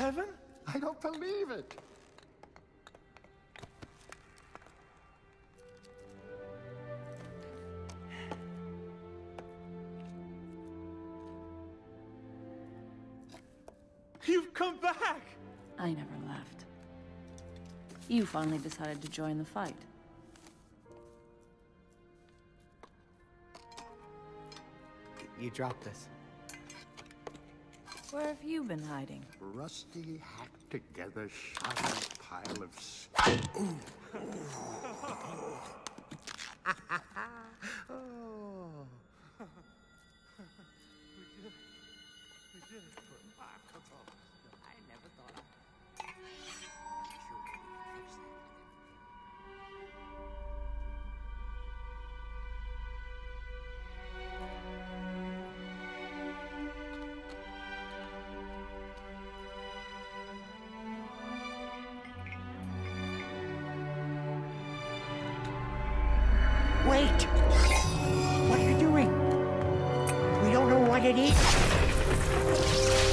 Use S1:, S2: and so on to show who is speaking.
S1: heaven?
S2: I don't believe it.
S1: You've come back!
S3: I never left. You finally decided to join the fight.
S4: You dropped this.
S3: Where have you been hiding?
S2: Rusty, hacked together, shoddy pile of Ooh. Oh.
S1: We did it.
S4: I never thought
S5: Wait! What are you doing? We don't know what it is.